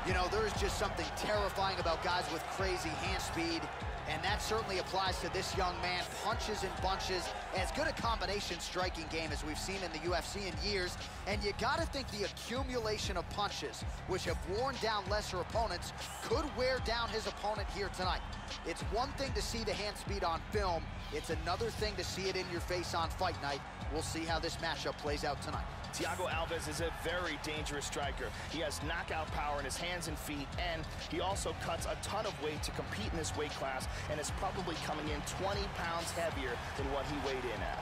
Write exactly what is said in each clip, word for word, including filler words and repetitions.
You know, there is just something terrifying about guys with crazy hand speed, and that certainly applies to this young man. Punches in bunches, as good a combination striking game as we've seen in the U F C in years. And you gotta think the accumulation of punches, which have worn down lesser opponents, could wear down his opponent here tonight. It's one thing to see the hand speed on film, it's another thing to see it in your face on fight night. We'll see how this matchup plays out tonight. Thiago Alves is a very dangerous striker. He has knockout power in his hands and feet, and he also cuts a ton of weight to compete in this weight class, and is probably coming in twenty pounds heavier than what he weighed in at.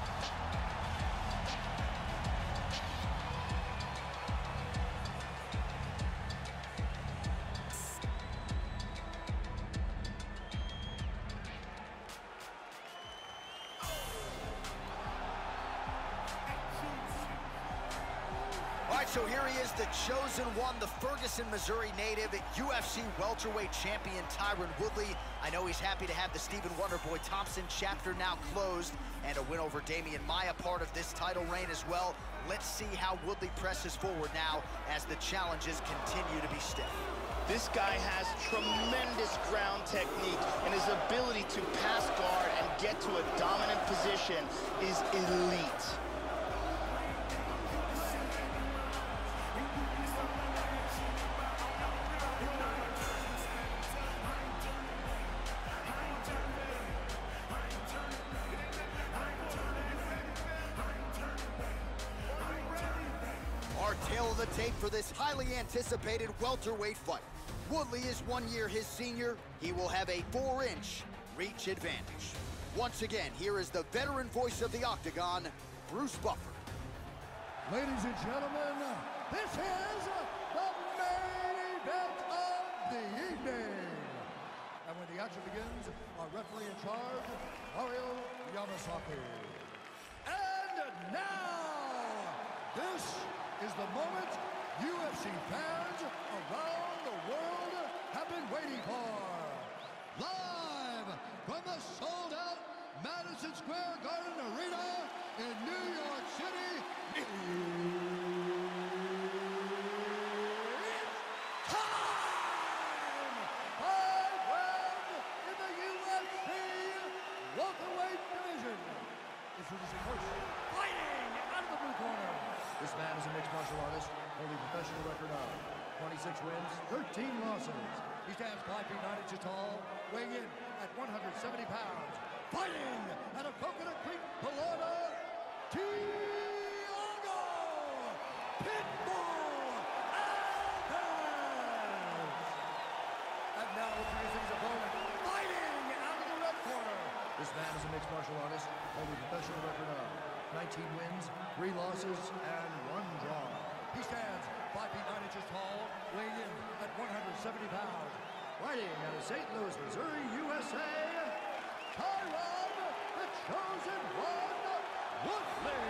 So here he is, the chosen one, the Ferguson, Missouri native, U F C welterweight champion Tyron Woodley. I know he's happy to have the Stephen Wonderboy Thompson chapter now closed, and a win over Damian Maia part of this title reign as well. Let's see how Woodley presses forward now as the challenges continue to be stiff. This guy has tremendous ground technique, and his ability to pass guard and get to a dominant position is elite. Our tail of the tape for this highly anticipated welterweight fight. Woodley is one year his senior. He will have a four-inch reach advantage. Once again, here is the veteran voice of the Octagon, Bruce Buffer. Ladies and gentlemen, this is the main event of the evening. And when the action begins, our referee in charge, Mario Yamasaki. And now, this is the moment U F C fans around the world have been waiting for. Live from the sold-out Madison Square Garden Arena in New York City, it's time! Five rounds in the U F C welterweight division. Introducing first, fighting out of the blue corner. This man is a mixed martial artist, holding a professional record of twenty-six wins, thirteen losses. He stands five feet nine inches tall, weighing in at one hundred seventy pounds. Fighting out of Coconut Creek, Florida, Thiago Pitbull Alves. And now introducing his opponent, fighting out of the red corner. This man is a mixed martial artist, holding a professional record of nineteen wins, three losses, and one draw. He stands five feet nine inches tall, weighing in at one hundred seventy pounds. Fighting out of Saint Louis, Missouri, U S A, Tyron, the chosen one, Woodley.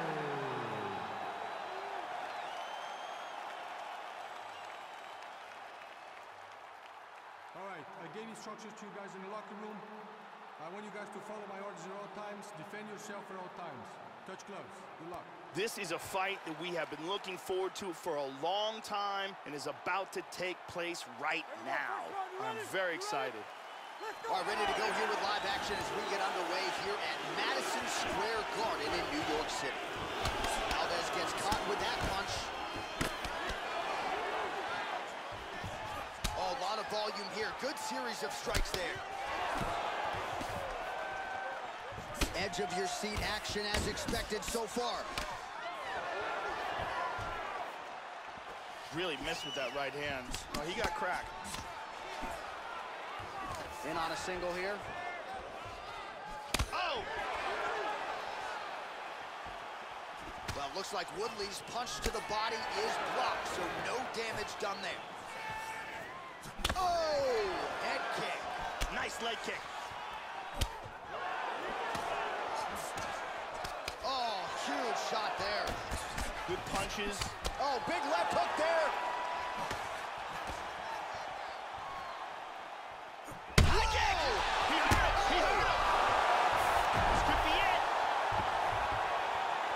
All right, I gave instructions to you guys in the locker room. I want you guys to follow my orders at all times, defend yourself at all times. Touch gloves. Good luck. This is a fight that we have been looking forward to for a long time and is about to take place right now. I'm very excited. All right, ready to go here with live action as we get underway here at Madison Square Garden in New York City. Alves gets caught with that punch. Oh, a lot of volume here. Good series of strikes there. Edge of your seat action as expected so far. Really missed with that right hand. Oh, he got cracked. In on a single here. Oh! Well, looks like Woodley's punch to the body is blocked, so no damage done there. Oh! Head kick. Nice leg kick. Huge shot there. Good punches. Oh, big left hook there. High kick! He hurt it! He hurt it! This could be it!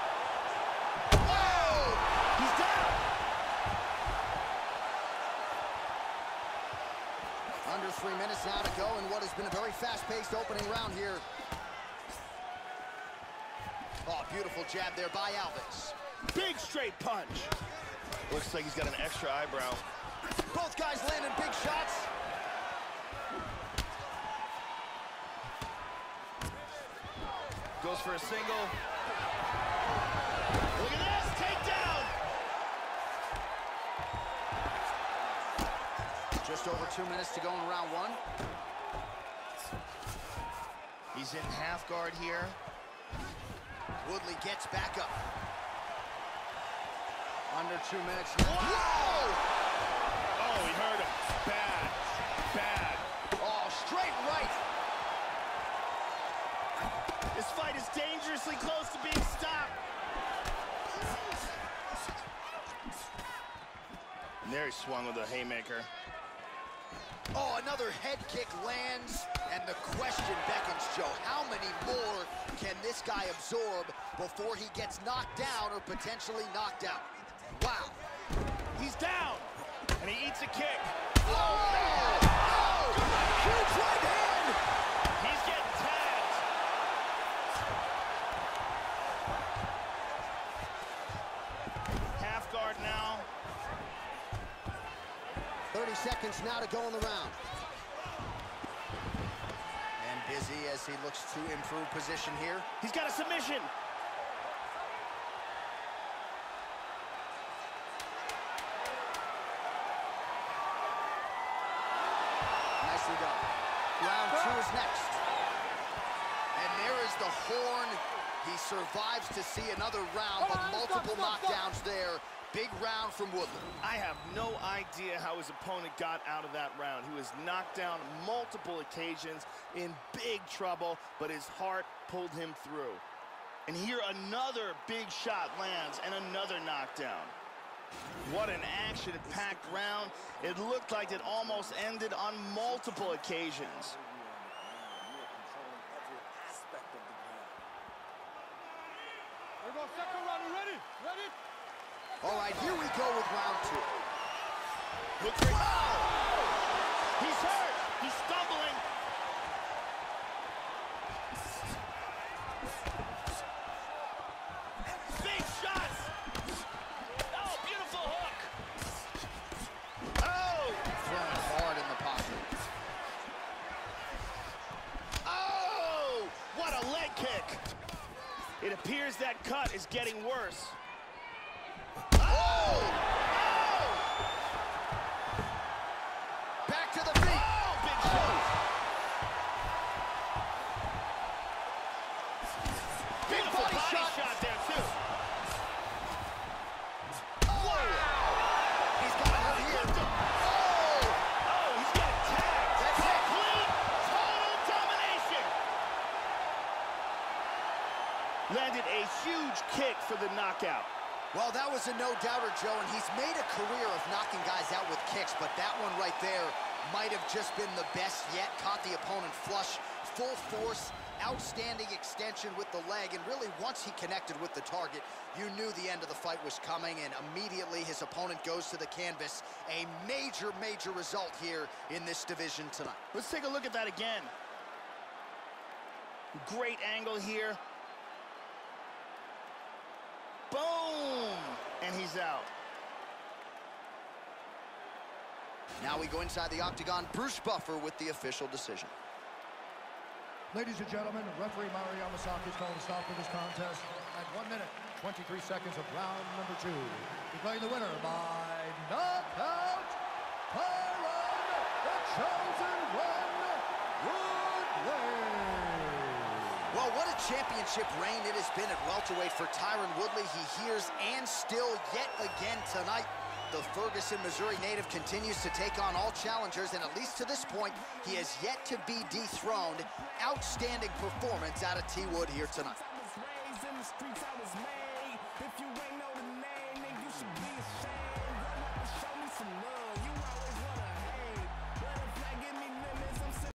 Whoa! He's down! fast-paced opening round here. Oh, beautiful jab there by Alves. Big straight punch. Looks like he's got an extra eyebrow. Both guys landing big shots. Goes for a single. Look at this, takedown! Just over two minutes to go in round one. He's in half guard here. Woodley gets back up. Under two minutes. Whoa! Oh, he hurt him. Bad. Bad. Oh, straight right. This fight is dangerously close to being stopped. And there he swung with a haymaker. Oh, another head kick lands, and the question beckons, Joe. How many more can this guy absorb before he gets knocked down or potentially knocked out? Wow. He's down, and he eats a kick. Oh! Oh! Huge right hand! He's getting tagged. Half guard now. thirty seconds now to go in the round. And busy as he looks to improve position here. He's got a submission. Nicely done. Round two is next. And there is the horn. He survives to see another round, but multiple knockdowns there. Big round from Woodley. I have no idea how his opponent got out of that round. He was knocked down multiple occasions, in big trouble, but his heart pulled him through. And here another big shot lands and another knockdown. What an action-packed round. It looked like it almost ended on multiple occasions. Here we go, second round, you ready? Ready? All right, here we go with round two. Look for oh! He's hurt. He's stumbling. Big shots. Oh, beautiful hook. Oh! Throwing hard in the pocket. Oh! What a leg kick. It appears that cut is getting worse. Oh! Oh! Back to the feet. Oh, big shot. Big Beautiful body, body shot. shot there, too. Oh! He's got it He here. clipped him. Oh! Oh, he's getting tagged. That's it. Complete, total domination. Landed a huge kick for the knockout. Well, that was a no-doubter, Joe, and he's made a career of knocking guys out with kicks, but that one right there might have just been the best yet. Caught the opponent flush, full force, outstanding extension with the leg, and really once he connected with the target, you knew the end of the fight was coming, and immediately his opponent goes to the canvas. A major, major result here in this division tonight. Let's take a look at that again. Great angle here. Boom! And he's out. Now we go inside the octagon. Bruce Buffer with the official decision. Ladies and gentlemen, referee Mario Yamasaki is calling a stop to this contest at one minute, twenty-three seconds of round number two. Declaring the winner by knockout, Tyron, the chosen one, Woodley. Well, what a championship reign it has been at welterweight for Tyron Woodley. He hears and still yet again tonight. The Ferguson, Missouri native continues to take on all challengers, and at least to this point, he has yet to be dethroned. Outstanding performance out of T. Wood here tonight. If you ain't know the name, then you should be ashamed. Run up and show me some love.